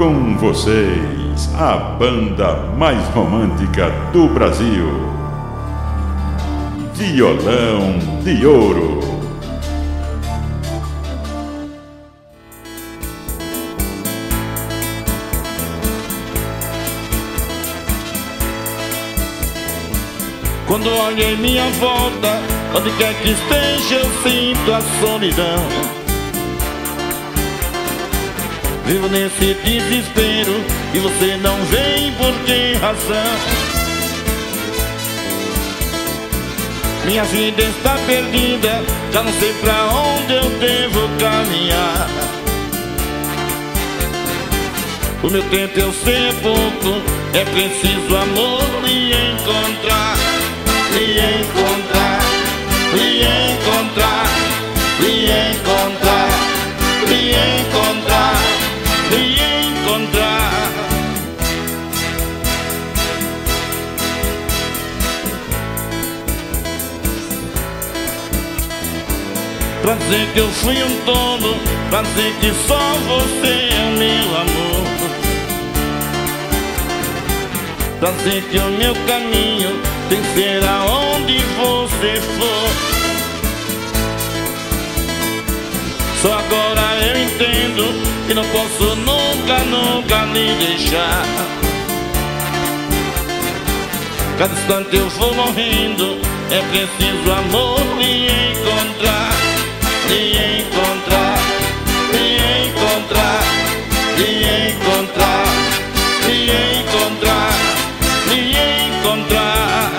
Com vocês, a banda mais romântica do Brasil, Violão de Ouro. Quando olho em minha volta, onde quer que esteja eu sinto a solidão. Vivo nesse desespero e você não vem por que razão. Minha vida está perdida, já não sei pra onde eu devo caminhar. O meu tempo eu sei é pouco, é preciso amor me encontrar. Me encontrar, me encontrar, me encontrar, me encontrar, me encontrar. Pra dizer que eu fui um tolo, pra dizer que só você é o meu amor, pra dizer que o meu caminho tem que ser aonde você for. Só agora eu entendo que não posso nunca, nunca lhe deixar. Cada instante eu vou morrendo, é preciso amor me encontrar. Me encontrar, me encontrar, me encontrar, me encontrar, me encontrar.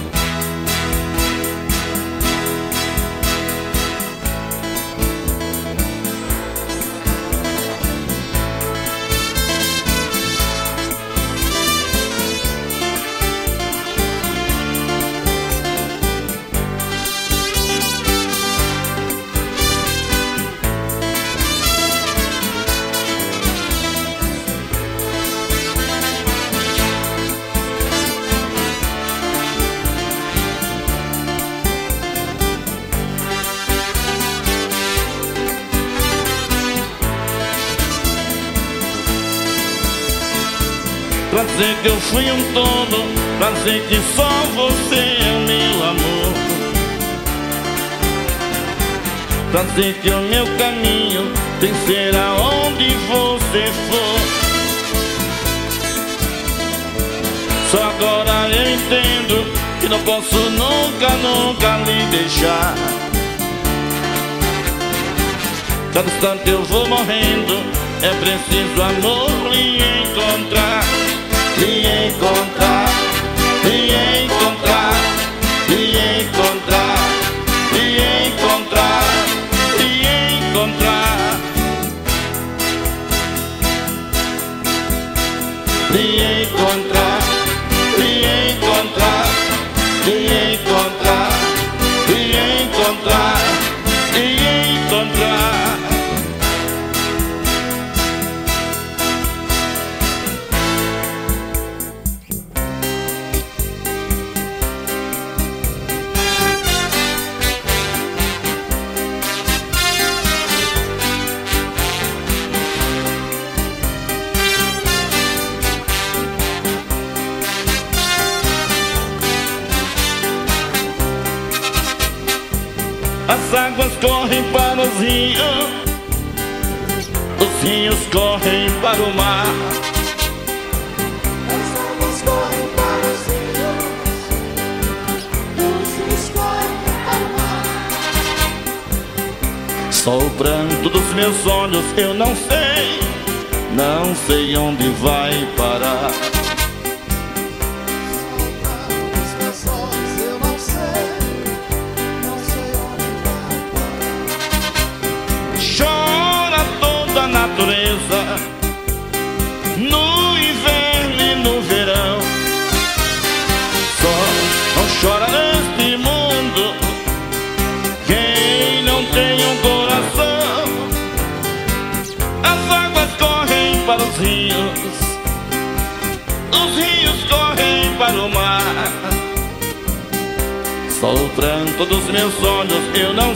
Pra dizer que eu fui um tolo, pra dizer que só você é o meu amor, pra dizer que o meu caminho tem que ser aonde você for. Só agora eu entendo que não posso nunca, nunca lhe deixar. Cada instante eu vou morrendo, é preciso amor me encontrar. Me encontrar, me encontrar, me encontrar, me encontrar, me encontrar, me encontrar, me encontrar, me encontrar, me encontrar, me encontrar. As águas correm para os rios correm para o mar. As águas correm para os rios correm para o mar. Só o pranto dos meus olhos eu não sei onde vai parar. Natureza, no inverno e no verão, só não chora neste mundo quem não tem um coração. As águas correm para os rios correm para o mar. Só o pranto dos meus olhos eu não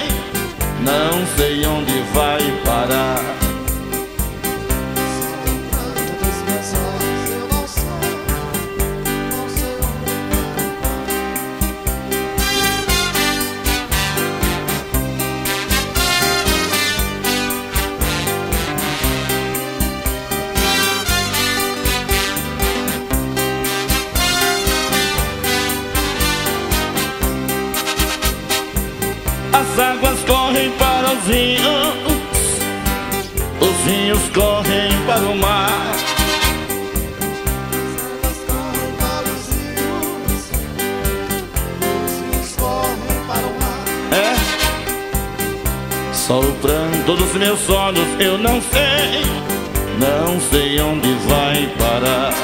sei onde vai parar. As águas correm para os rios correm para o mar. As águas correm para os rios correm para o mar. É, só o pranto dos meus olhos eu não sei onde vai parar.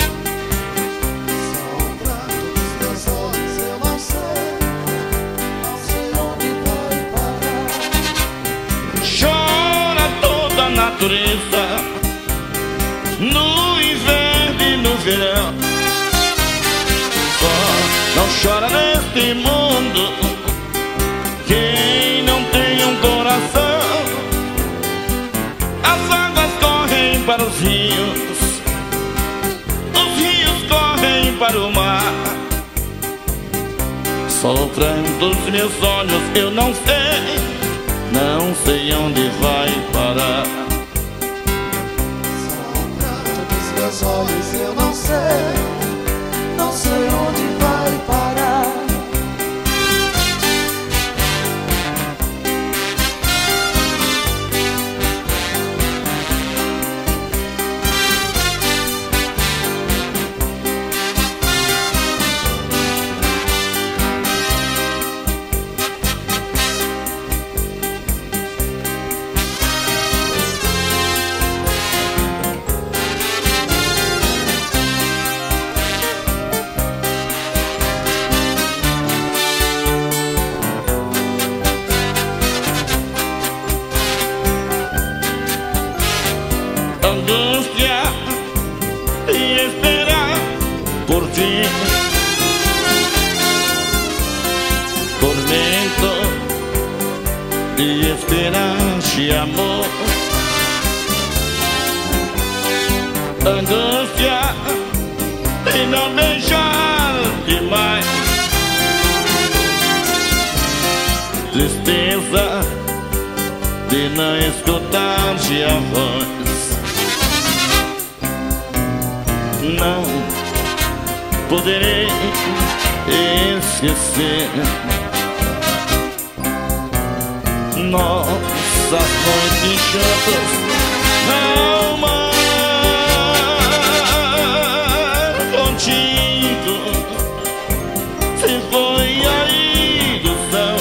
Só o pranto dos meus olhos eu não sei onde vai parar. Chora toda a natureza, no inverno e no verão. Só não chora neste mundo quem não tem um coração. As águas correm para os rios correm para o mar. Só o pranto dos meus olhos eu não sei onde vai parar. Só o pranto dos meus olhos eu não sei onde vai parar. Angústia e esperar por ti, tormento e esperar-te, amor. Angústia e não beijar-te mais, tristeza de não escutar-te a voz. Não poderei esquecer nossas noites juntas ao mar. Contigo se foi a ilusão.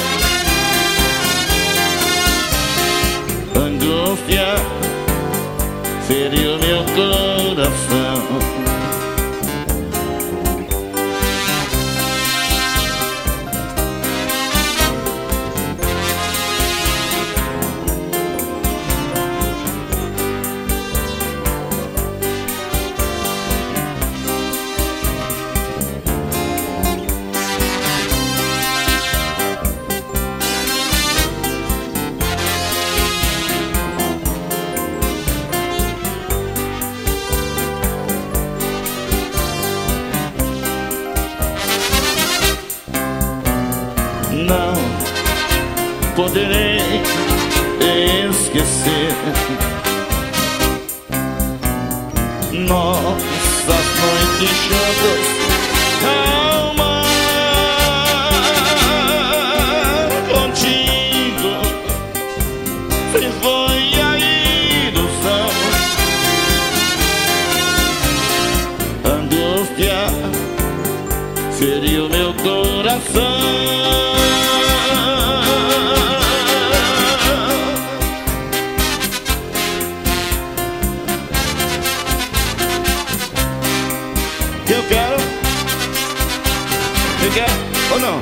Angústia feriu meu coração. Não poderei esquecer nossas noites juntas ao mar. Contigo se foi a ilusão. Angústia feriu meu coração. Eu quero. Você quer ou não?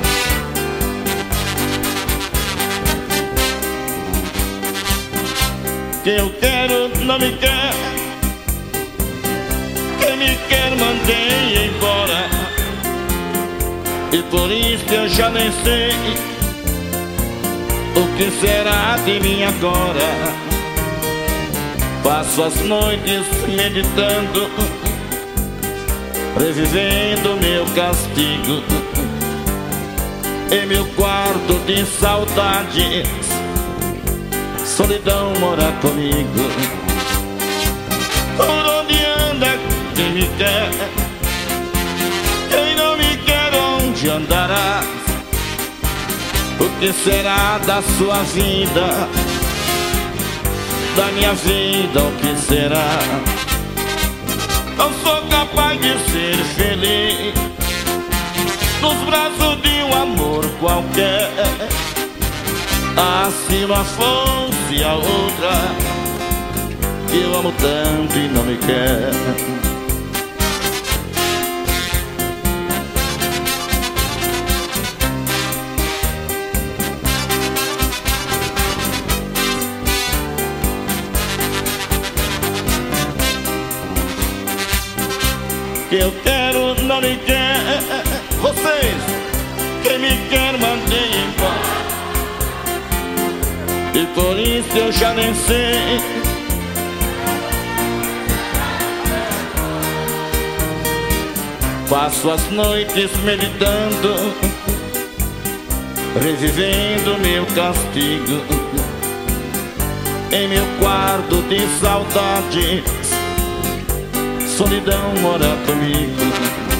Quem eu quero não me quer. Quem me quer mantém embora. E por isso eu já nem sei o que será de mim agora. Passo as noites meditando, revivendo meu castigo. Em meu quarto de saudades, solidão mora comigo. Por onde anda quem me quer? Quem não me quer, onde andará? O que será da sua vida? Da minha vida, o que será? Não sou capaz de ser feliz nos braços de um amor qualquer. Ah, se uma fosse a outra, que eu amo tanto e não me quer. Que eu quero não me quer. Vocês, quem me quer, mandei embora. E por isso eu já nem sei. Passo as noites meditando, revivendo meu castigo. Em meu quarto de saudade, solidão mora comigo.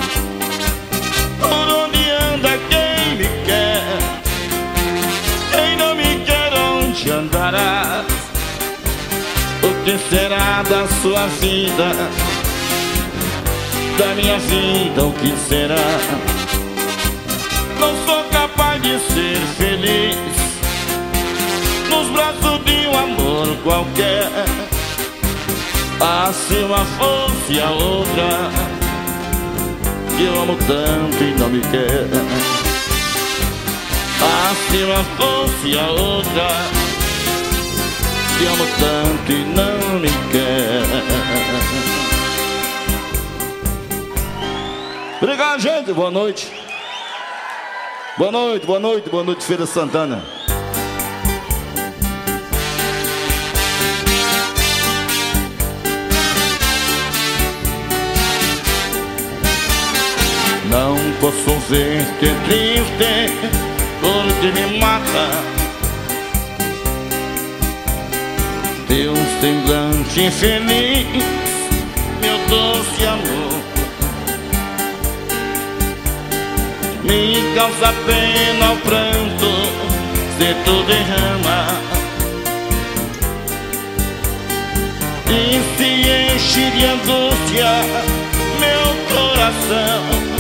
Por onde anda quem me quer? Quem não me quer, onde andarás? O que será da sua vida? Da minha vida, o que será? Não sou capaz de ser feliz nos braços de um amor qualquer. Ah, se uma fosse a outra, que eu amo tanto e não me quer. Ah, se uma fosse a outra, que eu amo tanto e não me quer. Obrigado, gente. Boa noite. Boa noite, boa noite, boa noite, Feira Santana. Não posso ver-te triste, porque me mata teu semblante infeliz, meu doce amor. Me causa pena o pranto, se tu derrama, e se enche de angústia meu coração.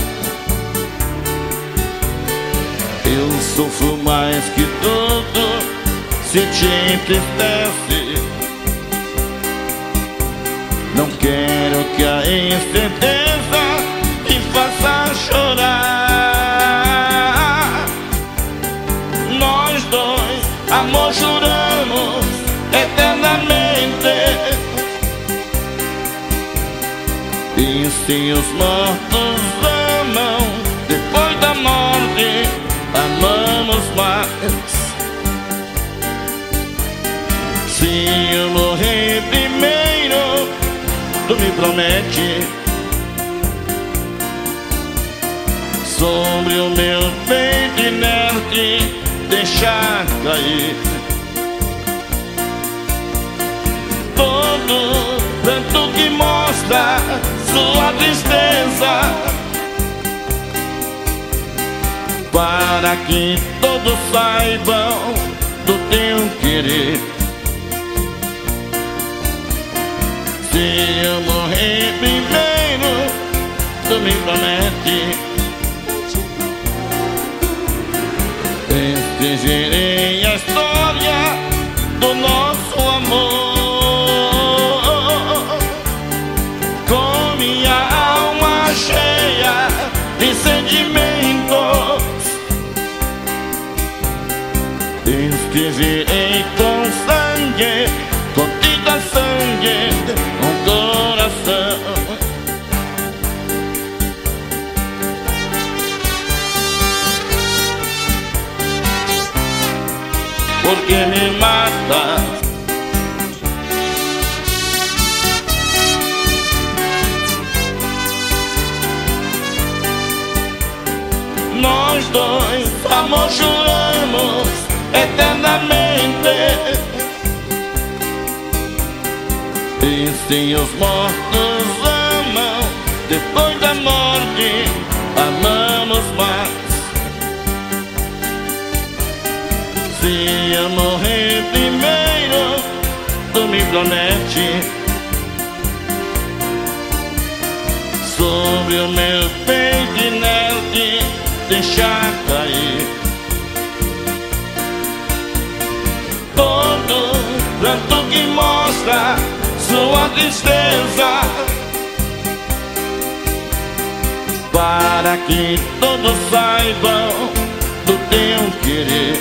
Eu sofro mais que tudo, se te entristece. Não quero que a incerteza te faça chorar. Nós dois, amor, juramos eternamente. E se os mortos amam depois da morte, amamos mais. Se eu morrer primeiro, tu me promete sobre o meu peito inerte deixar cair todo pranto que mostra sua tristeza, para que todos saibam do teu querer. Se eu morrer primeiro, tu me promete, escreverei a história do nosso amor, com minha alma cheia de sentimentos. Escreverei com sangue, com tinta sangue, com coração. Porque me mata. Nós dois, amor, juramos eternamente. E se os mortos amam depois da morte, amamos mais. Se eu morrer primeiro, tu me promete sobre o meu peito inerte deixar cair todo pranto que mostra sua tristeza, para que todos saibam do teu querer.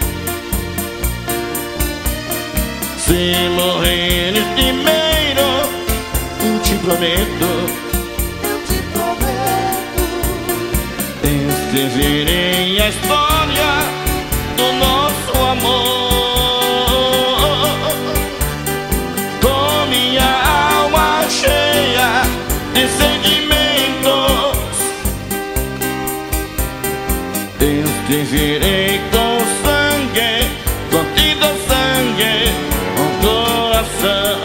Se morreres primeiro, eu te prometo, escreverei a história do nosso amor, com minha alma cheia de sentimentos. Escreverei com sangue, contido sangue, com coração.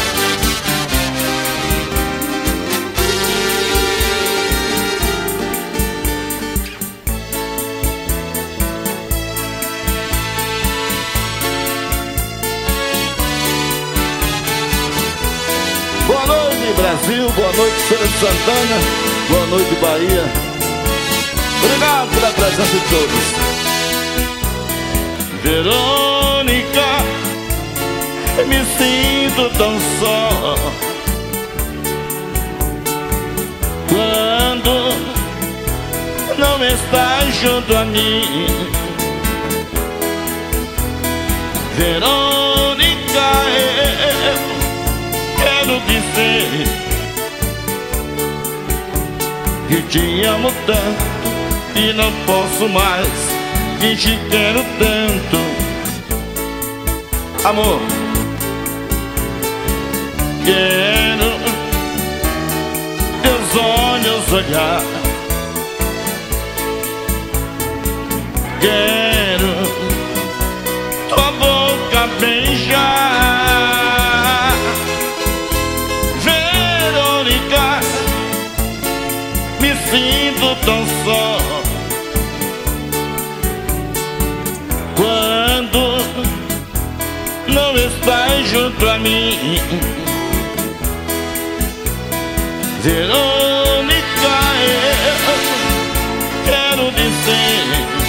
Boa noite, Brasil, boa noite, Feira de Santana, boa noite, Bahia. Obrigado pela presença de todos. Verônica, me sinto tão só quando não estás junto a mim. Verônica, quero dizer que te amo tanto e não posso mais, que te quero tanto. Amor, quero teus olhos olhar, quero tua boca beijar. Verônica, me sinto tão só quando não estás junto a mim. Verônica, eu quero dizer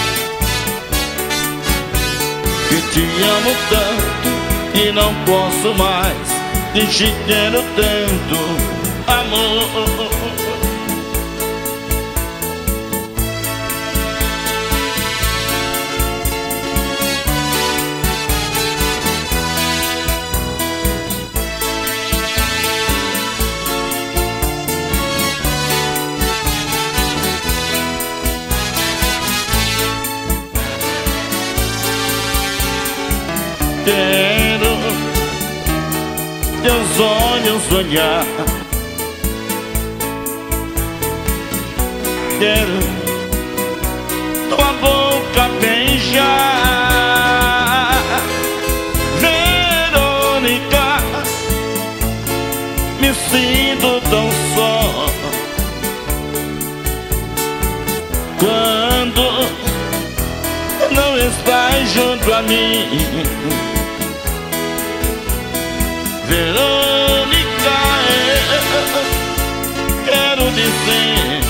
que te amo tanto e não posso mais, que te quero tanto, amor. Quero teus olhos olhar, quero tua boca beijar. Verônica, me sinto tão só quando não estás junto a mim. Verônica, eu quero dizer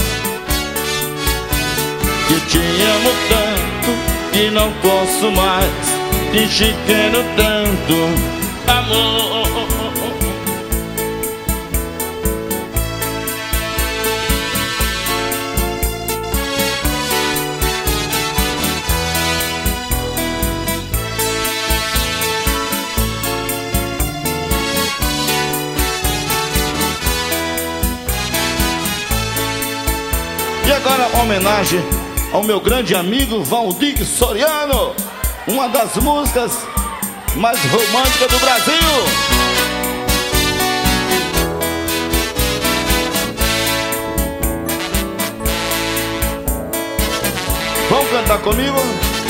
que te amo tanto e não posso mais, que te quero tanto, amor. E agora, homenagem ao meu grande amigo Valdir Soriano, uma das músicas mais românticas do Brasil. Vamos cantar comigo?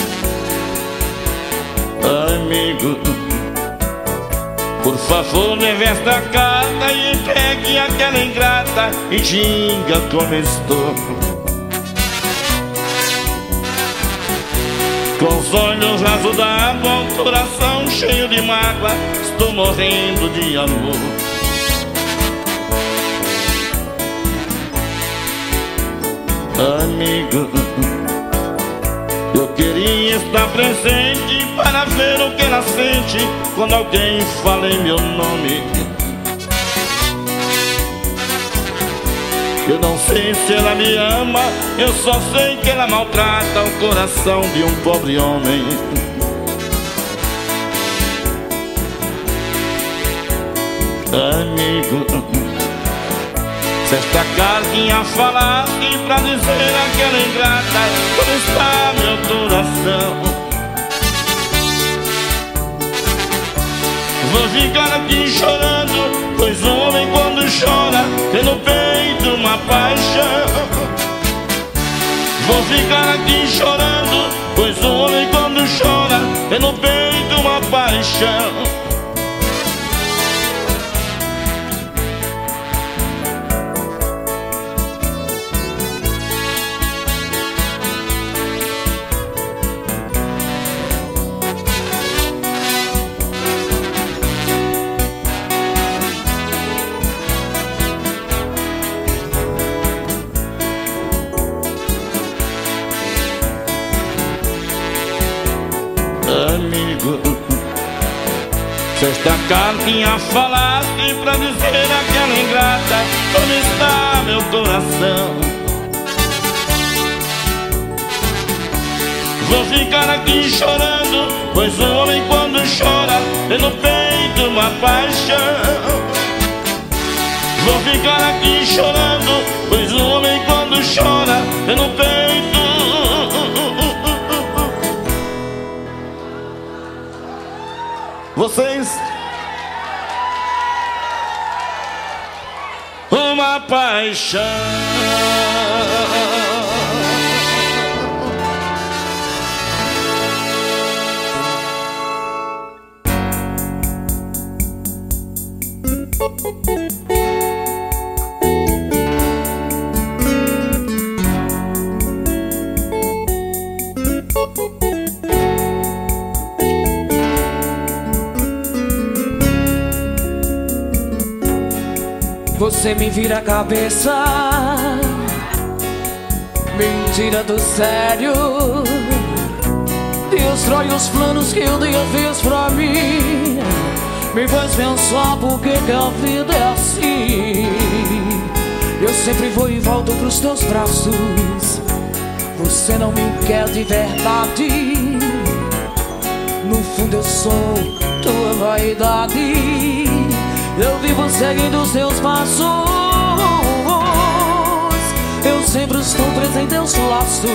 Amigo, por favor, leve esta carta e entregue aquela ingrata e diga como estou. Com os olhos rasos d'água, o coração cheio de mágoa, estou morrendo de amor. Amigo, eu queria estar presente para ver o que ela sente quando alguém fala em meu nome. Eu não sei se ela me ama, eu só sei que ela maltrata o coração de um pobre homem. Amigo, se esta cartinha falasse pra dizer àquela ingrata como está meu coração, vou ficar aqui chorando, pois o homem quando chora tem no peito uma paixão. Vou ficar aqui chorando, pois o homem quando chora tem no peito uma paixão. Amigo, se esta cartinha falasse pra dizer àquela ingrata como está meu coração, vou ficar aqui chorando, pois o homem quando chora tem no peito uma paixão. Vou ficar aqui chorando, pois o homem quando chora tem no peito. Vocês, uma paixão. Você me vira a cabeça, me tira do sério, destrói os planos que um dia fiz pra mim, me faz pensar por que a vida é assim. Eu sempre vou e volto pros teus braços, você não me quer de verdade. No fundo eu sou tua vaidade, eu vivo seguindo os teus passos, eu sempre estou presente em teus laços.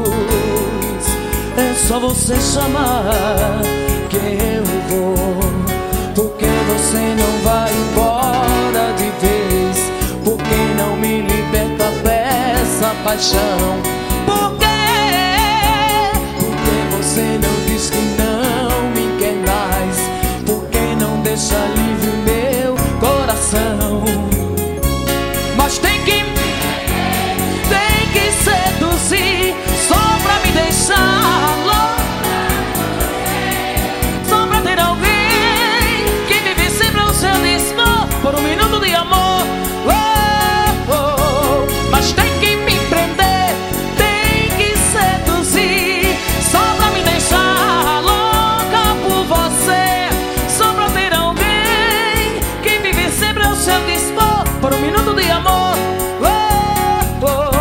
É só você chamar que eu vou, porque você não vai embora de vez, porque não me liberta dessa paixão. Por quê? Porque você não diz que não me quer mais, porque não deixa livre o meu coração. Mas tem que seduzir só pra me deixar louco, só pra ter alguém que vive sempre ao seu dispor por um minuto de amor. Oh, oh. Mas tem que me prender, tem que seduzir só pra me deixar louca por você, só pra ter alguém que vive sempre ao seu dispor por um minuto de amor. Oh, oh.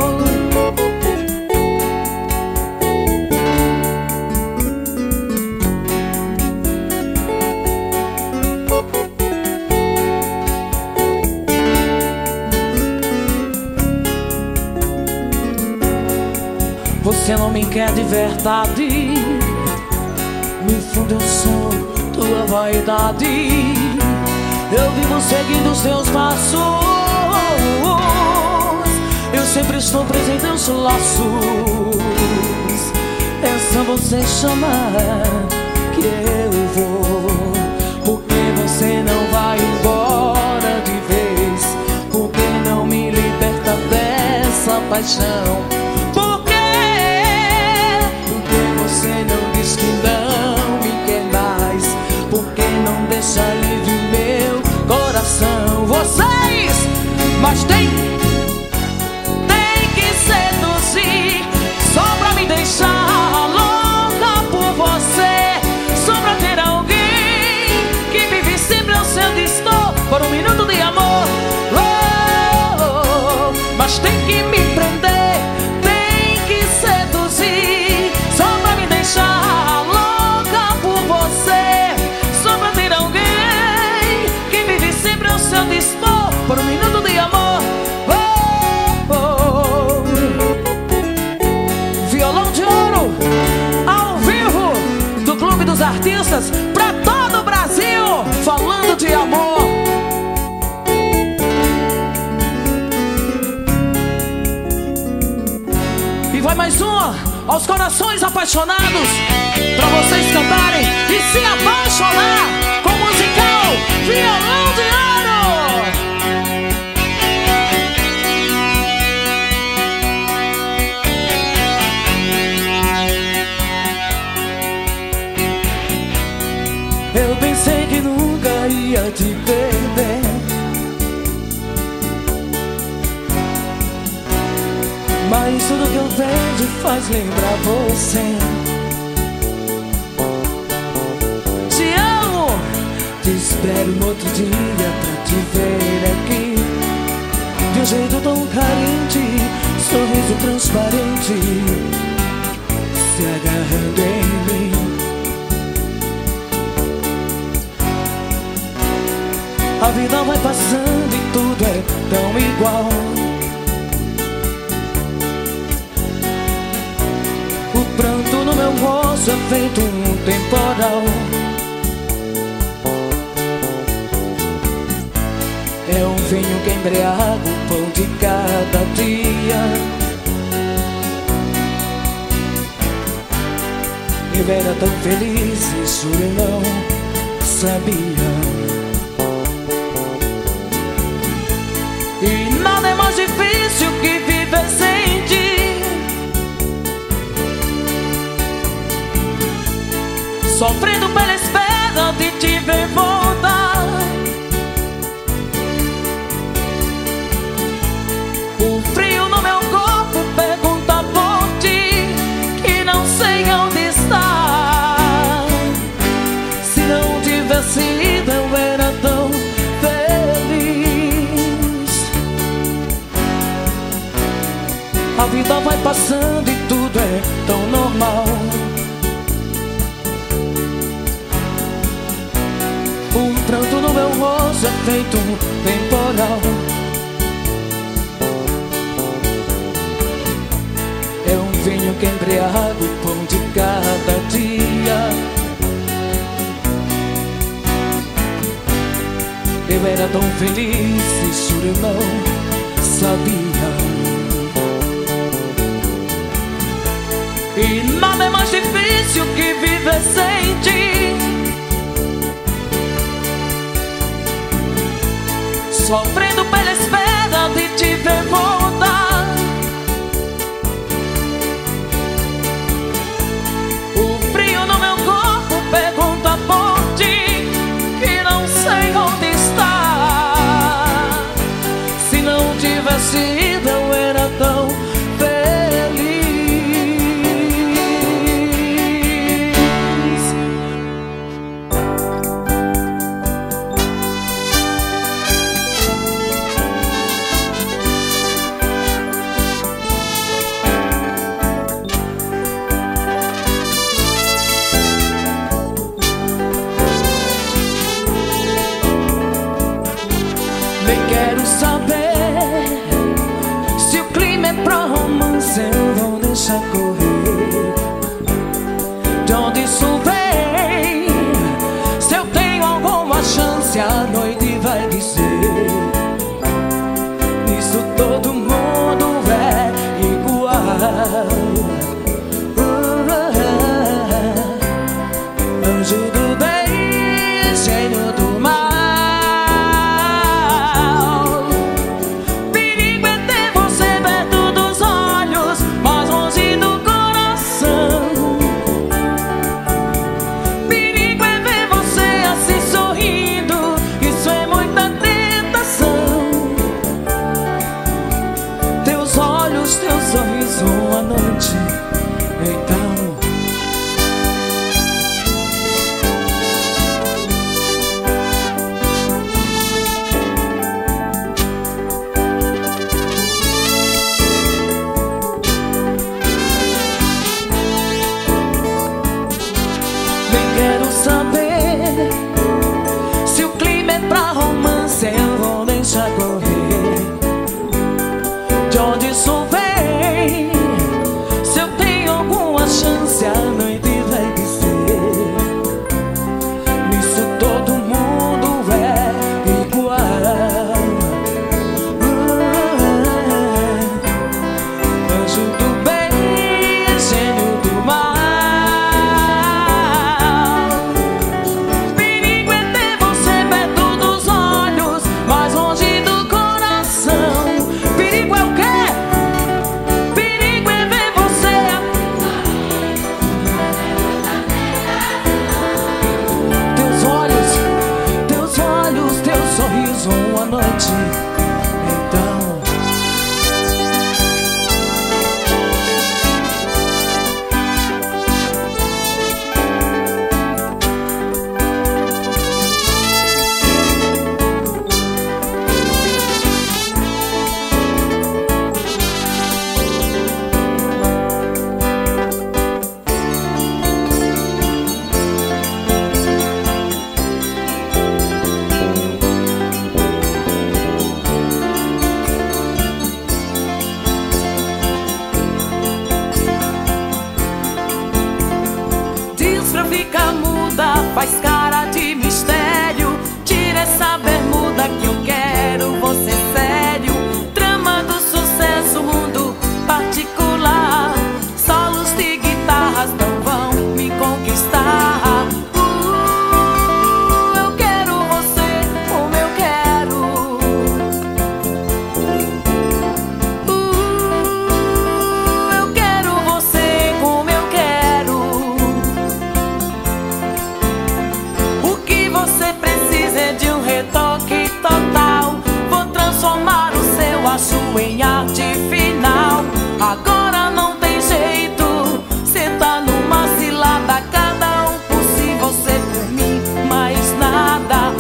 Você não me quer de verdade, no fundo eu sou tua vaidade, eu vivo seguindo os teus passos, eu sempre estou presente em seus laços. É só você chamar que eu vou, porque você não vai embora de vez, porque não me liberta dessa paixão. Por quê? Porque você mas tem que me prender, tem que seduzir, só pra me deixar louca por você, só pra ter alguém que vive sempre ao seu dispor, por um minuto de amor. Oh, oh. Violão de Ouro, ao vivo, do Clube dos Artistas, pra todo o Brasil, falando de amor. E vai mais uma aos corações apaixonados, pra vocês cantarem e se apaixonar com o musical Violão de Ouro. Eu pensei que nunca ia te perder, mas tudo que eu vejo faz lembrar você. Te amo, te espero no outro dia pra te ver aqui, de um jeito tão carente, sorriso transparente, se agarrando em mim. A vida vai passando e tudo é tão igual. O pranto no meu rosto é feito um temporal. É um vinho que embriaga o pão de cada dia. Eu era tão feliz, isso eu não sabia. E nada é mais difícil que viver sem ti, sofrendo pela espera de te ver voltar. O frio no meu corpo pergunta por ti, que não sei onde está. Se não tivesse ido eu era tão A vida vai passando e tudo é tão normal. O pranto no meu rosto é feito um temporal. É um vinho que embriaga o pão de cada dia. Eu era tão feliz, isso eu não sabia. E nada é mais difícil que viver sem ti, sofrendo pela espera de te ver voltar. O frio no meu corpo pergunta por ti, que não sei onde está. Se não tivesse ido eu era tão feliz. Quero saber se o clima é pra romance, eu vou deixar correr. De onde isso vem? Se eu tenho alguma chance, a noite vai dizer. Nisso todo mundo é igual. Anjo do bem, gênio do mal. quero saber se o clima é pra romance, eu vou deixar correr. De onde isso vem? Se eu tenho alguma chance, a noite vai dizer. Nisso todo mundo é igual. Anjo do bem, gênio do mal. Perigo é ter você perto dos olhos, mas longe do coração. Perigo é o quê? Perigo é ver você. Teus olhos, teu sorriso uma noite. Então fica muda, faz cara de mistério. Tira essa bermuda que eu quero você sério. Trama do sucesso, mundo particular. Solos de guitarras não vão me conquistar. Eu quero você como eu quero. Eu quero você como eu quero. O que você precisa é de um retoque total. Vou transformar o seu acho em arte final. Agora não tem jeito, cê tá numa cilada. Cada um por si, você por mim, mais nada.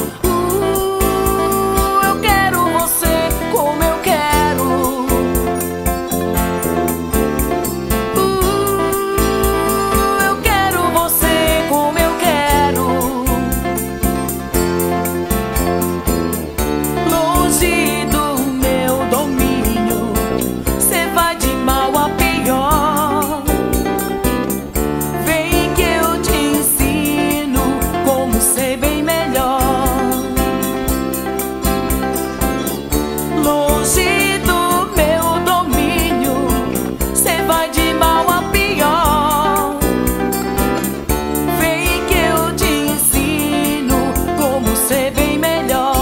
Eu quero você como eu quero. Eu quero você como eu quero. Longe do meu domínio, cê vai de mal a pior. Vem que eu te ensino como ser bem melhor. Longe do meu domínio, cê vai de mal a pior. Vem que eu te ensino como ser bem melhor.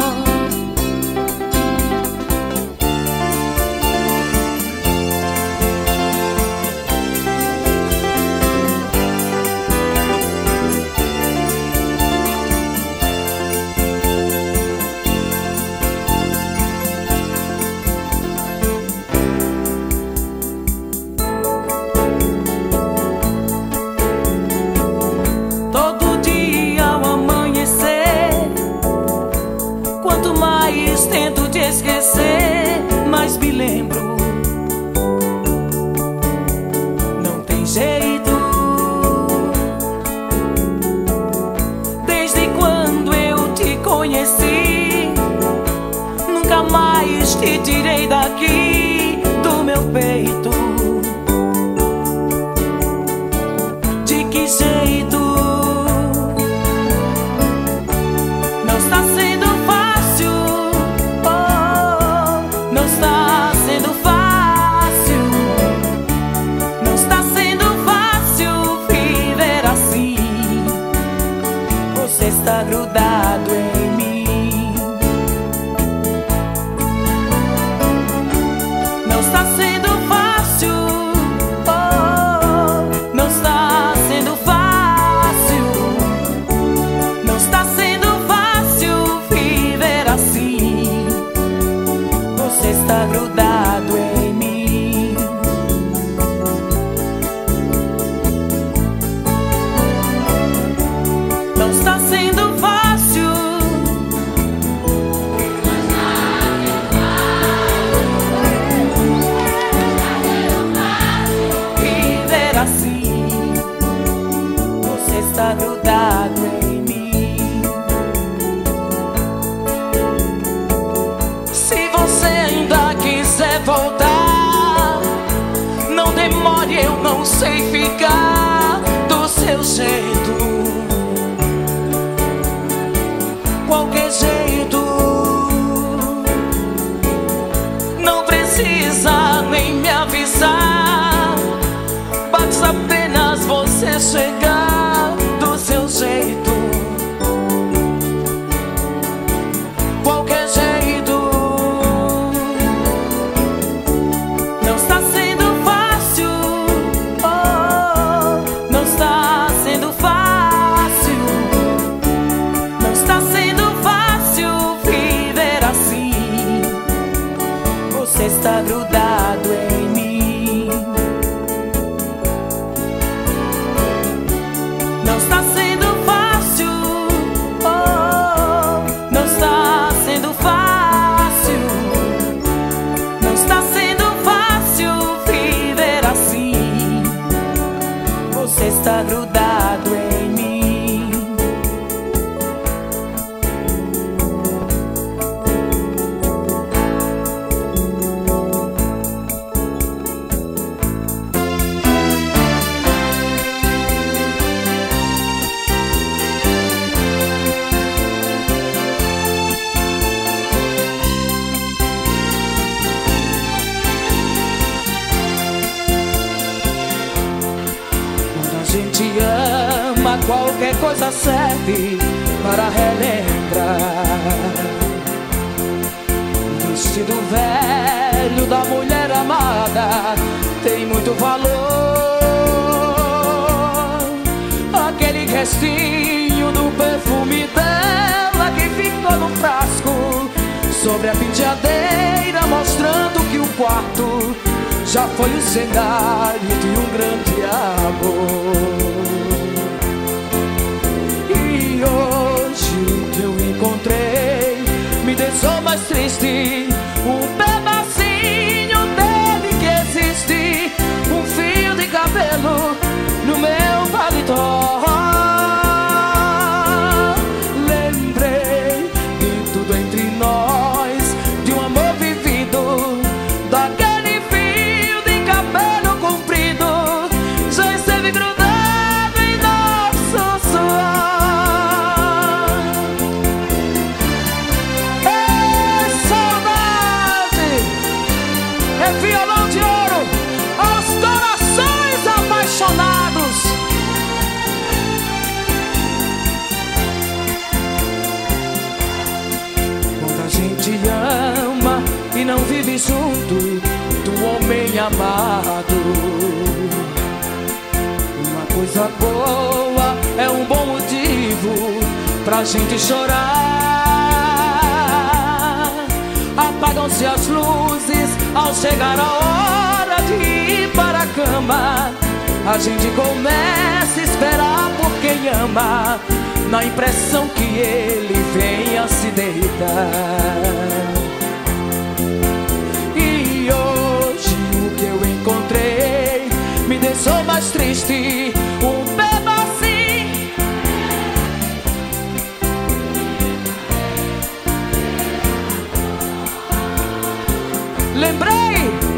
Todo dia ao amanhecer, quanto mais tento te esquecer, mais me lembro. Não tem jeito. Desde quando eu te conheci, nunca mais te tirei daqui do meu peito. De que jeito? Não está sendo fácil, oh, não está sendo fácil. Não está sendo fácil viver assim. Você está grudado em mim. Não está sendo fácil, oh, não está sendo fácil. Não está sendo fácil viver assim. Você está grudado em mim. Não está sendo fácil. sei ficar do seu jeito, qualquer jeito. Não precisa nem me avisar, basta apenas você chegar do seu jeito, qualquer jeito. Não está sendo fácil, oh, não está sendo fácil, não está sendo fácil viver assim. Você está grudado em mim. Não está sendo fácil, oh, não está sendo fácil, não está sendo fácil viver assim. Você está grudado em mim. A gente ama, qualquer coisa serve para relembrar. O vestido velho da mulher amada tem muito valor. Aquele restinho do perfume dela que ficou no frasco sobre a penteadeira, mostrando que o quarto já foi o cenário de um grande amor. E hoje o que eu encontrei me deixou mais triste. Um pedacinho dele que existe, um fio de cabelo no meu paletó. Lembrei de tudo entre nós, de um amor vivido, daquele fio de cabelo comprido, já esteve grudado em nosso suor. É saudade, é violão de ouro aos corações apaixonados. Quando a gente ama e não vive junto do homem amado, uma coisa boa é um bom motivo pra gente chorar. Apagam-se as luzes ao chegar a hora de ir para a cama. A gente começa a esperar por quem ama, na impressão que ele venha se deitar. E hoje o que eu encontrei me deixou mais triste. Um pedacinho, lembrei.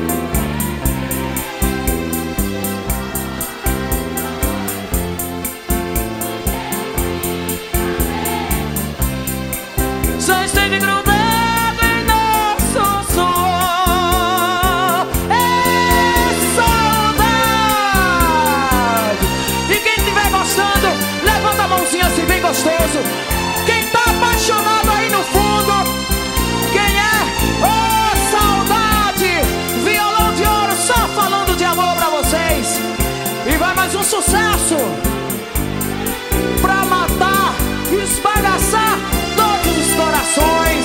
Já esteve grudado em nosso suor. É saudade. E quem estiver gostando, levanta a mãozinha assim bem gostoso. Quem tá apaixonado aí no fundo, quem é? Oh, saudade. Violão de ouro só falando de amor pra vocês. E vai mais um sucesso pra matar, esbagaçar todos os corações.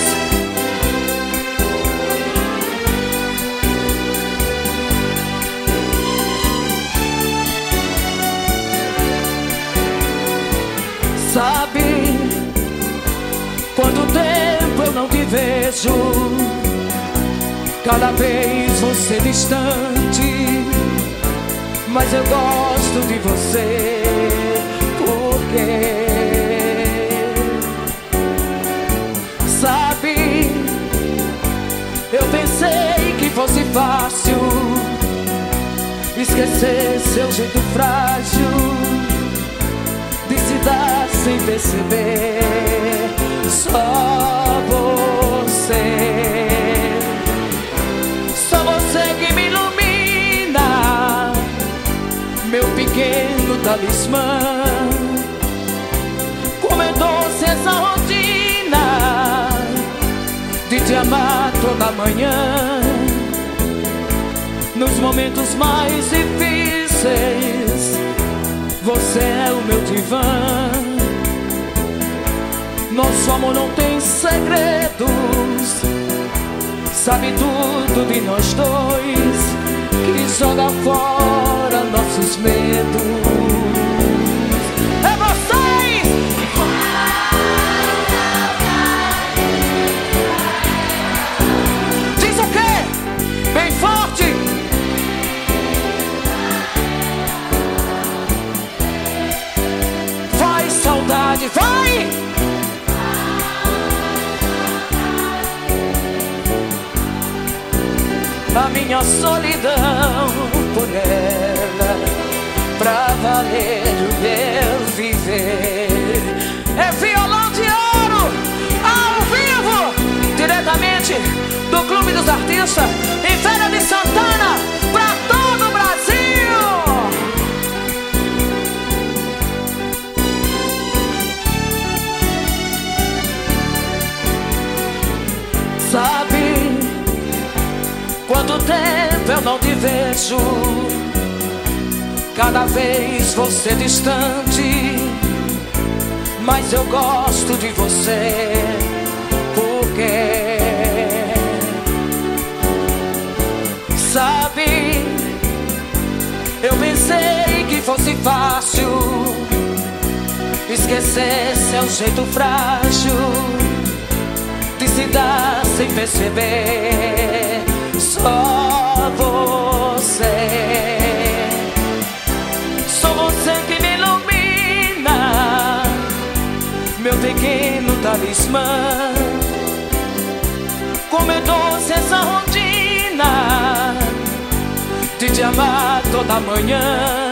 Sabe, quanto tempo eu não te vejo, cada vez você distante, mas eu gosto de você, porque sabe, eu pensei que fosse fácil, e esquecer seu jeito frágil de se dar sem perceber. Só você que me ilumina, meu pequeno talismã. Como é doce essa rotina de te amar toda manhã. Nos momentos mais difíceis, você é o meu divã. Nosso amor não tem segredos, sabe tudo de nós dois, que joga fora nossos medos. É vocês! Diz o quê? Bem forte! Vai, saudade, vai! A minha solidão por ela, pra valer o meu viver. É Violão de Ouro, ao vivo, diretamente do Clube dos Artistas, em Feira de Santana, pra todo o Brasil. Sabe quanto tempo eu não te vejo, cada vez você distante, mas eu gosto de você, porque sabe, eu pensei que fosse fácil esquecer seu jeito frágil de se dar sem perceber. Só você que me ilumina, meu pequeno talismã. Como é doce essa rotina de te amar toda manhã.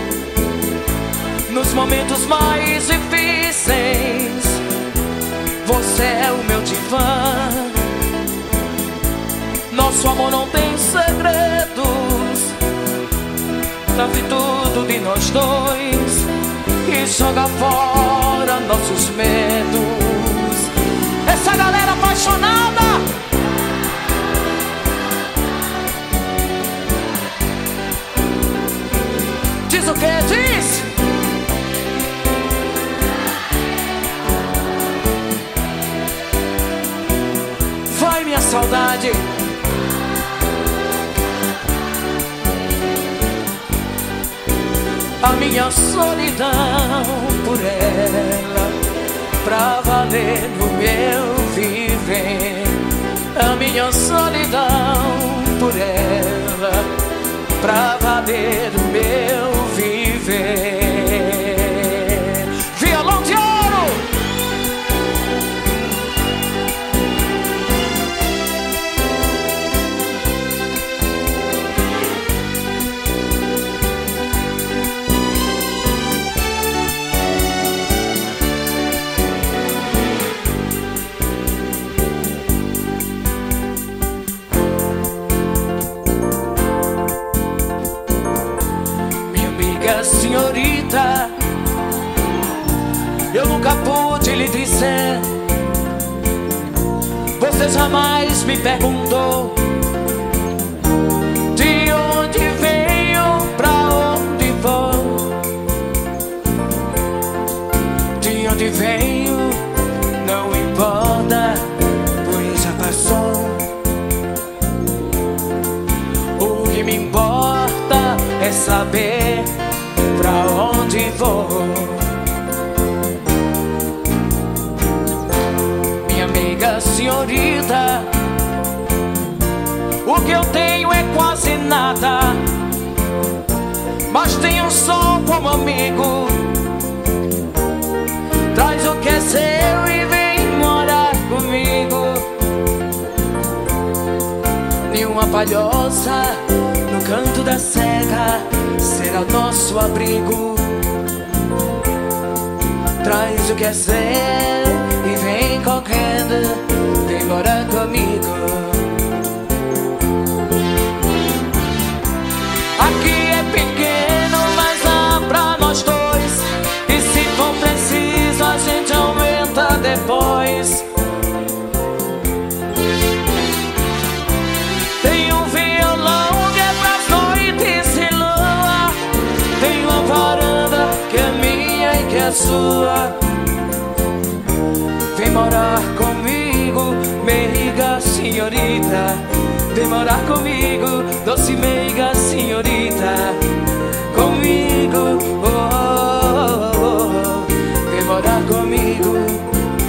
Nos momentos mais difíceis, você é o meu divã. Nosso amor não tem segredos, sabe tudo de nós dois, e joga fora nossos medos. Essa galera apaixonada, diz o que diz? Vai, minha saudade. A minha solidão por ela, pra valer no meu viver. A minha solidão por ela, pra valer no meu viver. Violão de Ouro! Senhorita, eu nunca pude lhe dizer. Você jamais me perguntou de onde venho, pra onde vou. De onde venho não importa, pois já passou. O que me importa é saber pra onde vou. Minha amiga senhorita, o que eu tenho é quase nada, mas tenho só como amigo. Traz o que é seu e vem morar comigo. Nenhuma palhoça no canto da onda cega será o nosso abrigo. Traz o que é seu e vem correndo, vem morar comigo. Aqui é pequeno, mas dá pra nós dois, e se for preciso a gente aumenta depois. Tem um violão que é pras noites e lua, tem uma varanda que é minha e que é sua. Vem morar comigo, meiga senhorita, vem morar comigo, doce meiga senhorita. Comigo, oh, oh, oh, oh. Vem morar comigo.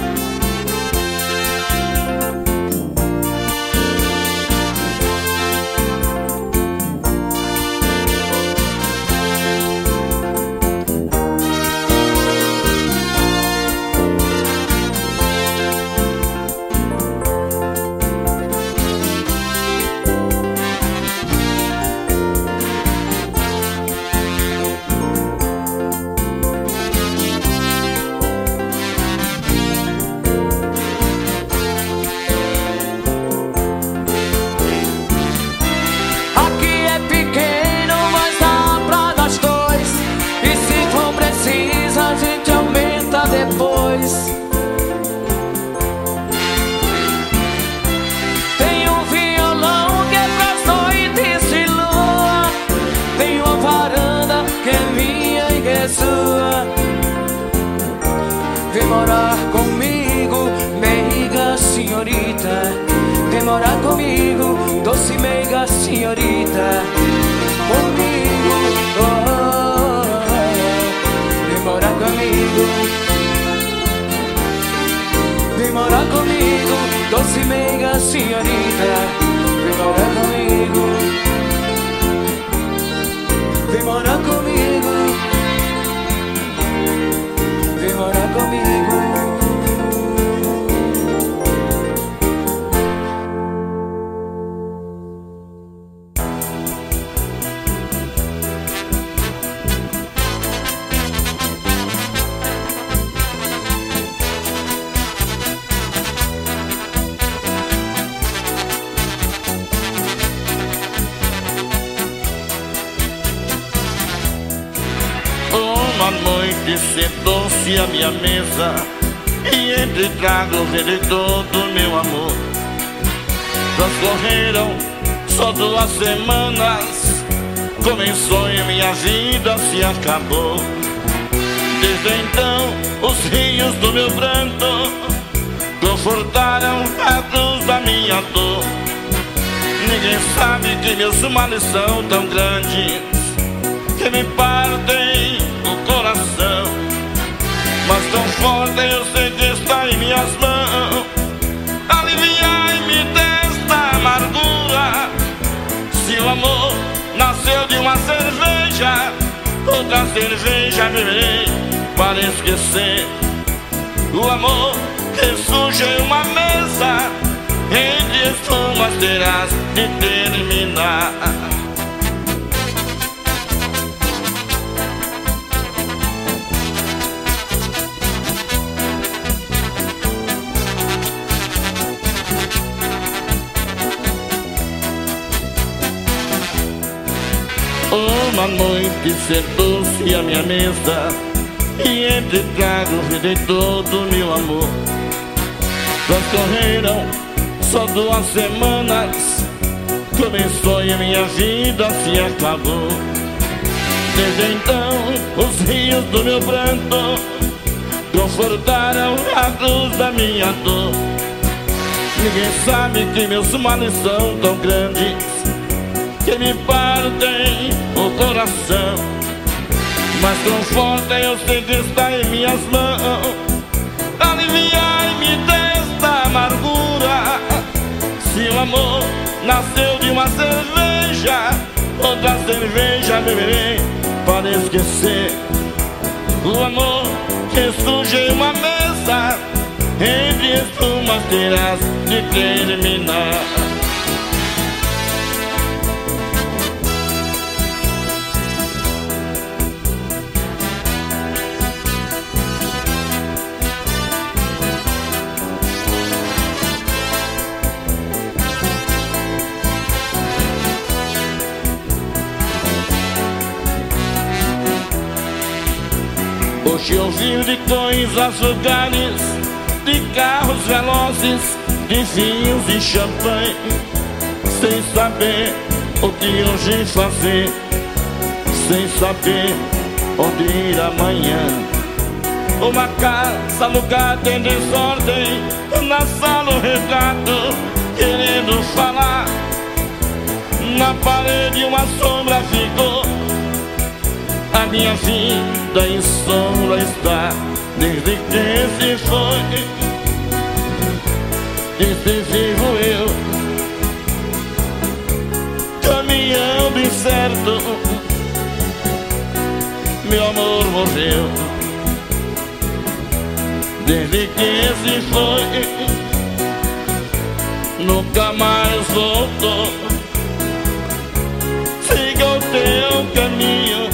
Depois tem um violão que é pras noites de lua, tem uma varanda que é minha e que é sua. Vem morar comigo, meiga senhorita, vem morar comigo, doce meiga senhorita. Comigo, oh, oh, oh. Vem morar comigo. Vem morar comigo, doce meiga senhorita. Vem morar comigo. Vem morar comigo. Vem morar comigo. Uma noite sentou-se à minha mesa e entre tragos ele todo meu amor. Transcorreram só 2 semanas, começou e minha vida se acabou. Desde então os rios do meu pranto confortaram a cruz da minha dor. Ninguém sabe que meus males são tão grandes que me partem o coração, mas tão forte eu sei que está em minhas mãos. Aliviai-me desta amargura. Se o amor nasceu de uma cerveja, outra cerveja beberei para esquecer. O amor que surge em uma mesa, entre espumas terás de terminar. Uma noite sentou-se à minha mesa e entre tragos me dei todo o meu amor. Transcorreram só 2 semanas, começou e minha vida se acabou. Desde então os rios do meu pranto confortaram a cruz da minha dor. Ninguém sabe que meus males são tão grandes que me partem o coração, mas tão forte eu sei que está em minhas mãos. Aliviai-me desta amargura. Se o amor nasceu de uma cerveja, outra cerveja beberei para esquecer. O amor que surge em uma mesa, entre espumas terás de terminar. Hoje eu vivo de coisas vulgares, de carros velozes, de vinhos e champanhe, sem saber o que hoje fazer, sem saber onde ir amanhã. Uma casa alugada em desordem, na sala um retrato querendo falar, na parede uma sombra ficou. A minha vida em sombra está, desde que se foi. Decisivo eu, caminhando incerto, meu amor morreu. Desde que se foi, nunca mais voltou. Siga o teu caminho,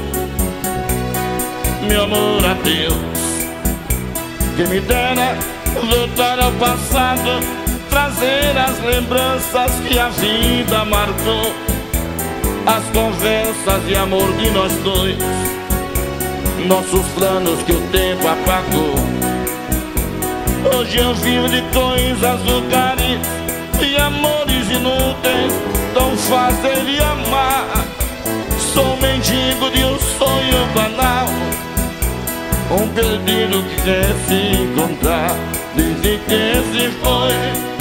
meu amor, adeus. Que me dera voltar ao passado, trazer as lembranças que a vida marcou, as conversas de amor de nós dois, nossos planos que o tempo apagou. Hoje eu vivo de coisas vulgares, de amores inúteis, tão fácil de amar. Sou mendigo de um sonho banal, um perdido que quer se encontrar. Desde que se foi,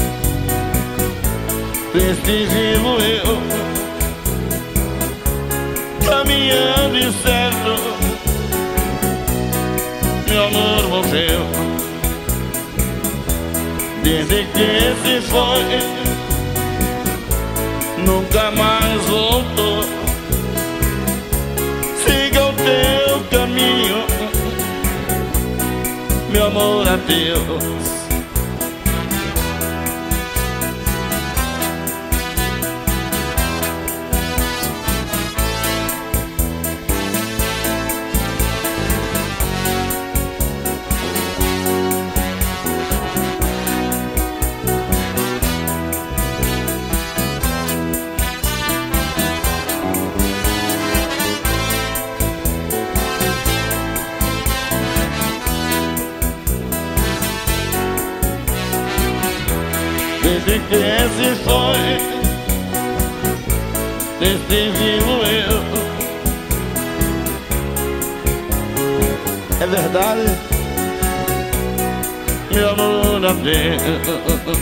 triste vivo eu, caminhando incerto, meu amor morreu. Desde que se foi, nunca mais voltou. Siga o teu caminho, meu amor, adeus. Desde que se foi, desde vivo eu. É verdade, meu amor, adeus.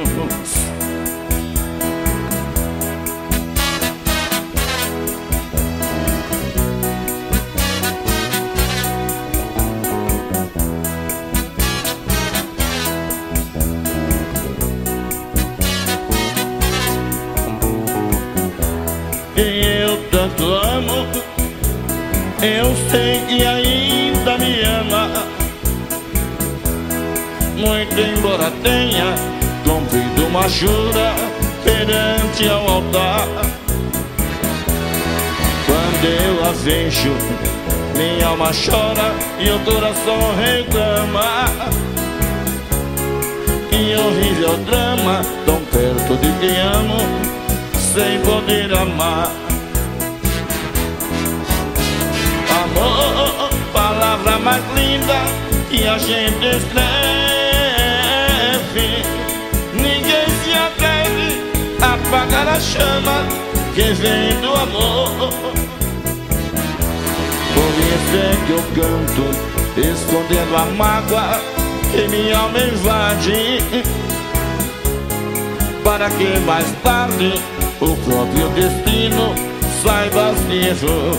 Quem eu tanto amo, eu sei que ainda me ama, muito embora tenha cumprido uma jura perante ao altar. Quando eu a vejo, minha alma chora e o coração reclama. Que horrível drama, tão perto de quem amo, sem poder amar. Amor, palavra mais linda que a gente escreve. Ninguém se atreve a apagar a chama que vem do amor. Por isso é que eu canto, escondendo a mágoa que minha alma invade, para que mais tarde o próprio destino saiba que errou.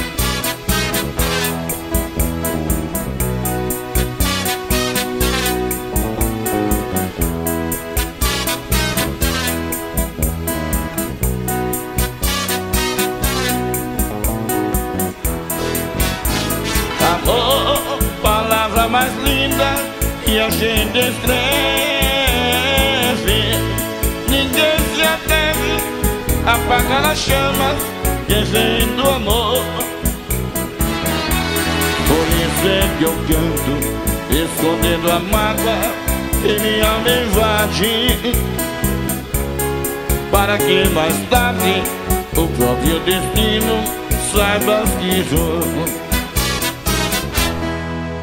Amor, palavra mais linda que a gente escreve. Ninguém se atreve a apagar as chamas que vem do amor. Por isso é que eu canto, escondendo a mágoa que minha alma invade, para que mais tarde o próprio destino saiba que errou.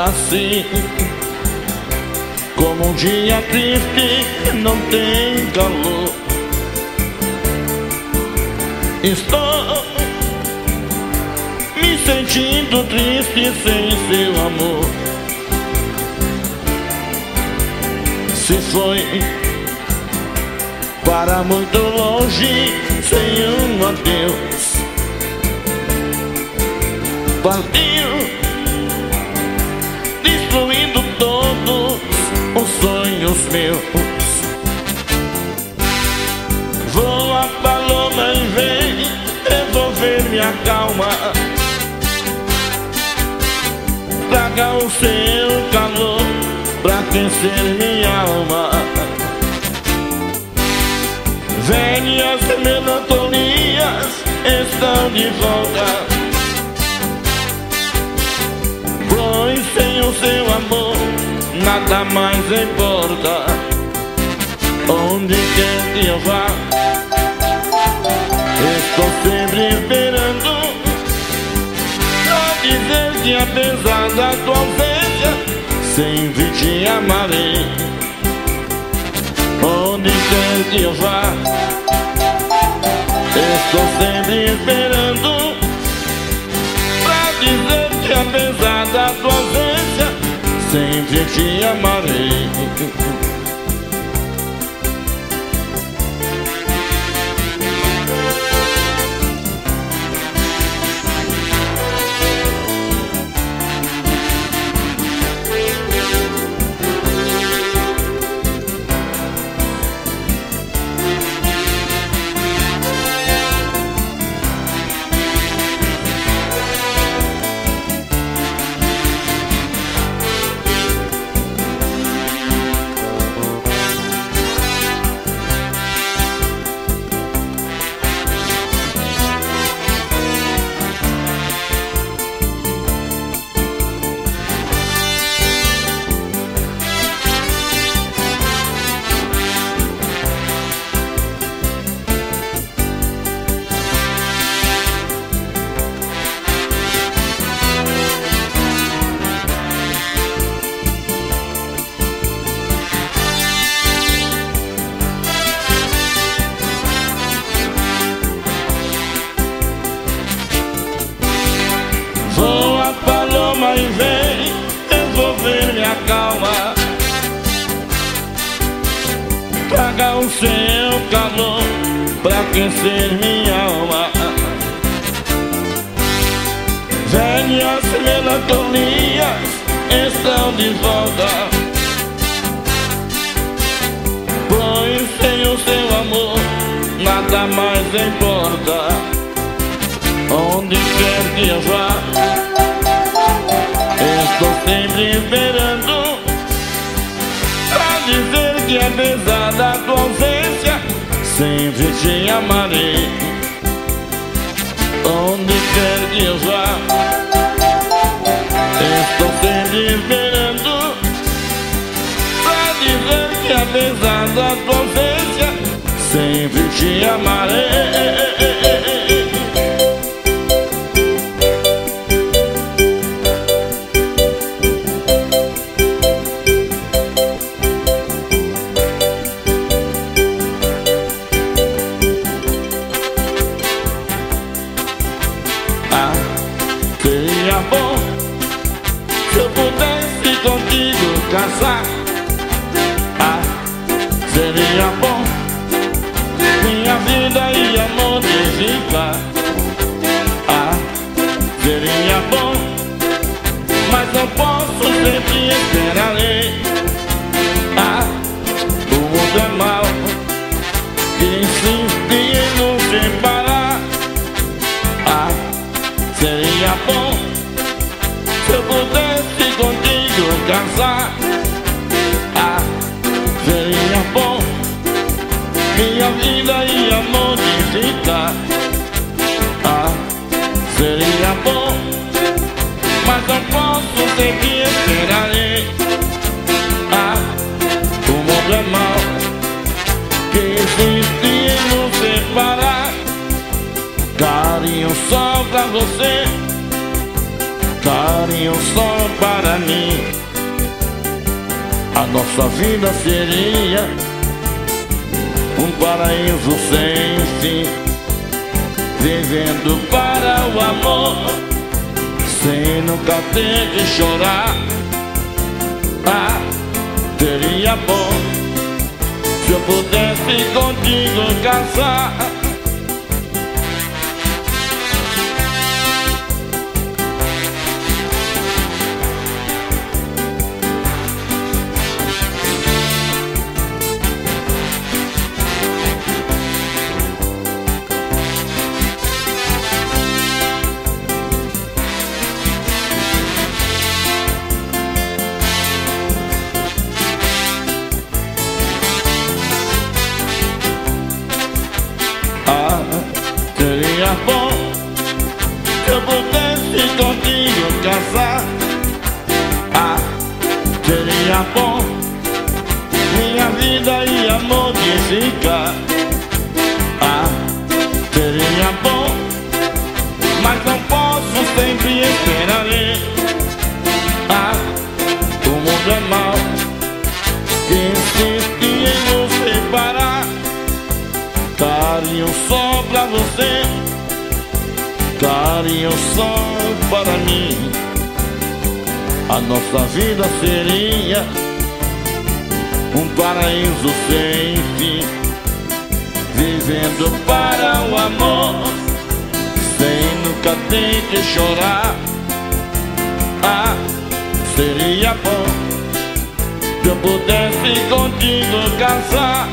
assim, como um dia triste não tem calor. Estou me sentindo triste sem seu amor. Se foi para muito longe sem um adeus. Partiu, destruindo todos os sonhos meus. Voa paloma e vem resolver minha calma. Traga o seu calor pra aquecer minha alma. Velhas melancolias estão de volta, pois sem o seu amor nada mais importa. Onde quer que eu vá, estou sempre esperando pra dizer que apesar da tua ausência sempre te amarei. Onde quer que eu vá, estou sempre esperando pra dizer que apesar da tua ausência sempre te amarei. Voa paloma e vem envolver minha calma. Traga o seu calor pra aquecer minha alma. Velhas melancolias estão de volta, pois sem o seu amor nada mais importa. Onde quer que eu vá, estou sempre esperando pra dizer que apesar da tua ausência sempre te amarei. Onde quer que eu vá, estou sempre esperando pra dizer que apesar da tua ausência sempre te amarei. Seria bom se eu pudesse contigo casar. Ah, seria bom minha vida ia modificar. Ah, seria bom, mas não posso sempre esperarei. Ah, o mundo é mau que insiste em nos separar. Ah, seria bom se eu pudesse contigo casar. Ah, seria bom, minha vida ia modificar. Ah, seria bom, mas não posso sempre esperarei. Ah, o mundo é mau que insiste em nos separar. Carinho só pra você, carinho Daria um sol para mim. A nossa vida seria um paraíso sem fim, vivendo para o amor, sem nunca ter que chorar. Ah, seria bom se eu pudesse contigo casar. Seria bom se eu pudesse contigo casar. Ah, seria bom, minha vida ia modificar. Ah, seria bom, mas não posso sempre esperar. Ah, o mundo é mau, que insiste em nos separar. Daria um sol pra você, daria um sol para mim. A nossa vida seria um paraíso sem fim, vivendo para o amor, sem nunca ter que chorar. Ah, seria bom se eu pudesse contigo casar.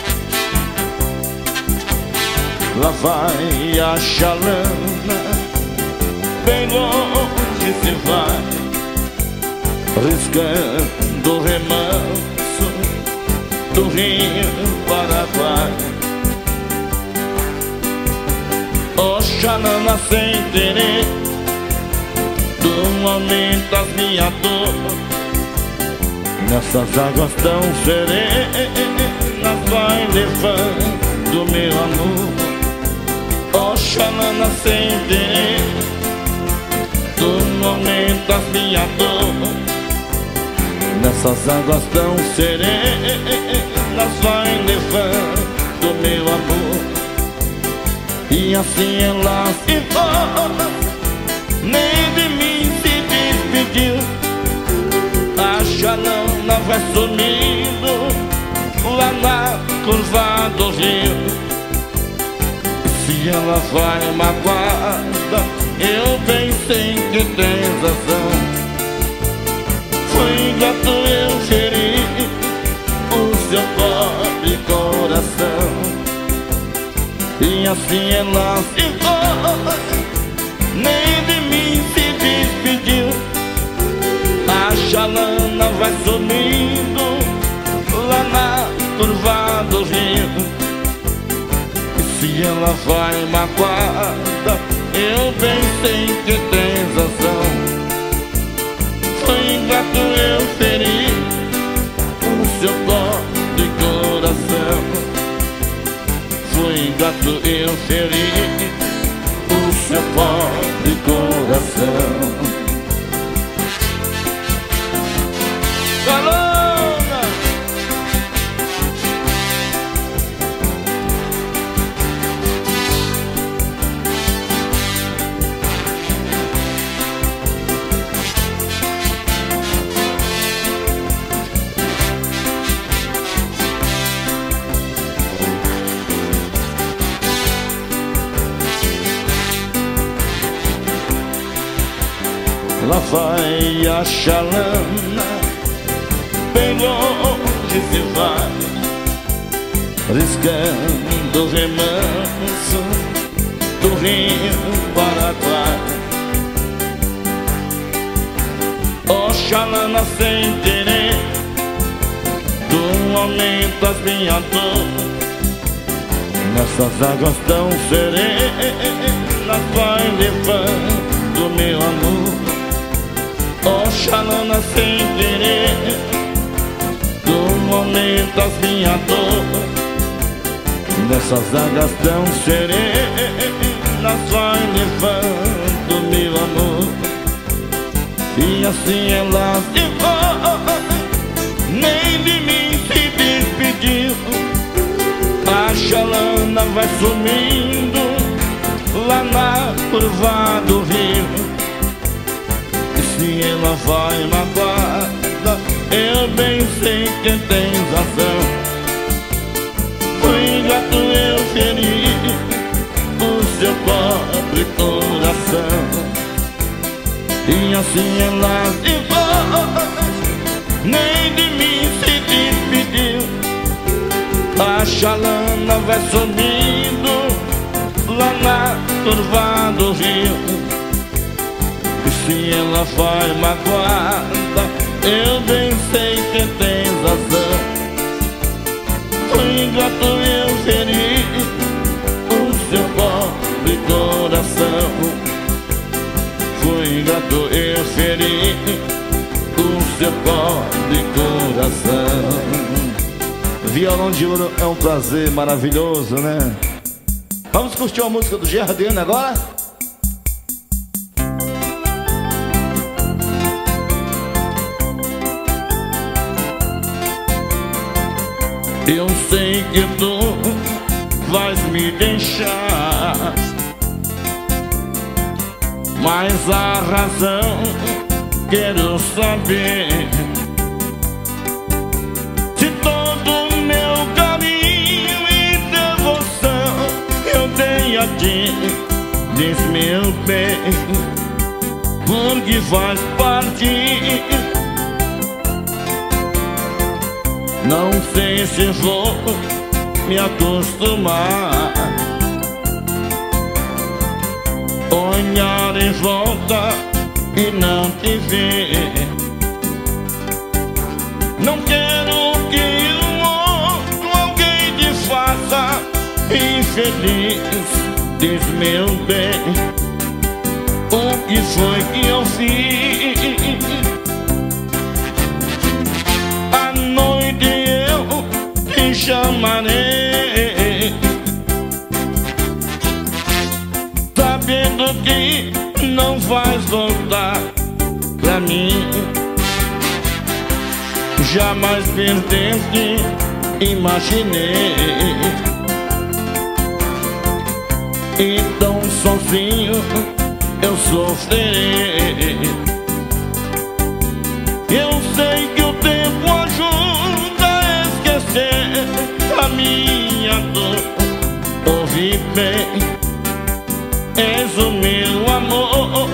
Lá vai a chalana, bem longe se vai, riscando o remanso do rio Paraguai. Oxalana sem querer, tu aumentas minha dor. Nessas águas tão serenas vai levando meu amor. Oxalana sem querer, tu aumentas minha dor. Nessas águas tão serenas vai levando meu amor. E assim ela se foi, nem de mim se despediu. A Xalana vai sumindo lá na curva do rio. Se ela vai magoada, eu bem sei que tens razão. Foi ingrato eu ferir o seu pobre coração. E assim ela se foi, nem de mim se despediu. A Xalana vai sumindo lá na curva do rio. Se ela vai magoada, eu bem sei que tens razão. Foi ingrato eu ferir o seu pobre coração. Foi ingrato eu ferir o seu pobre coração. Lá vai a Xalana, bem longe se vai, riscando o remanso do rio Paraguai. Oxalana sem querer, tu aumentas minha dor. Nessas águas tão serenas vai levando meu amor. Oxalana sem querer, tu aumentas minha dor. Nessas águas tão serenas vai levando meu amor. E assim ela se foi, nem de mim se despediu. A chalana vai sumindo lá na curva do rio. E se ela vai magoada, eu bem sei quem tem razão. Fui gato, eu feri o seu pobre coração. E assim ela se foi, nem de mim se despediu. A chalana vai sumindo lá na curva do rio. E se ela vai magoada, eu bem sei que tem razão. Fui gato, eu feri o seu pobre coração. Fui gato, eu feri o seu pobre coração. Violão de ouro é um prazer maravilhoso, né? Vamos curtir uma música do Gerardino agora? Eu sei que tu vais me deixar, mas a razão quero saber. Se todo meu carinho e devoção eu dei a ti, diz meu bem, porque faz parte. Não sei se vou me acostumar, olhar em volta e não te ver. Não quero que alguém te faça infeliz, diz meu bem, o que foi que eu fiz? À noite eu te chamarei, sabendo que não vais voltar pra mim. Jamais perdeste, imaginei. Então sozinho eu sofrerei. Eu sei que o tempo ajuda a esquecer a minha dor. Ouvi bem, és o meu amor.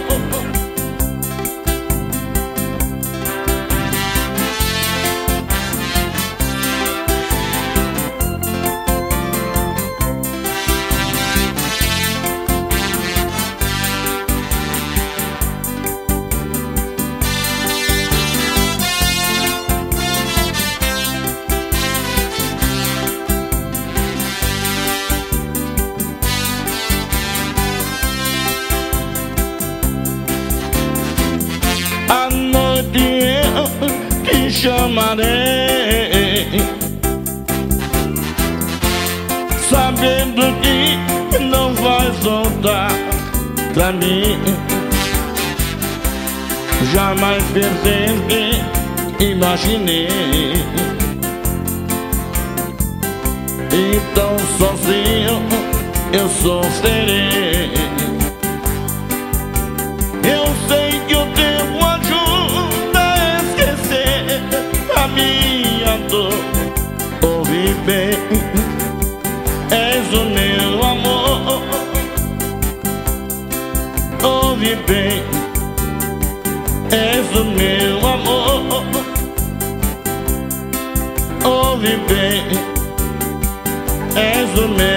À noite eu te chamarei, sabendo que não vais voltar pra mim. Jamais perdeste, imaginei. Então sozinho eu sofrerei. Eu sei que o tempo ajuda a esquecer a minha dor. Ouve bem, és o meu amor. Ouve bem, és o meu amor. Ouve bem, és o meu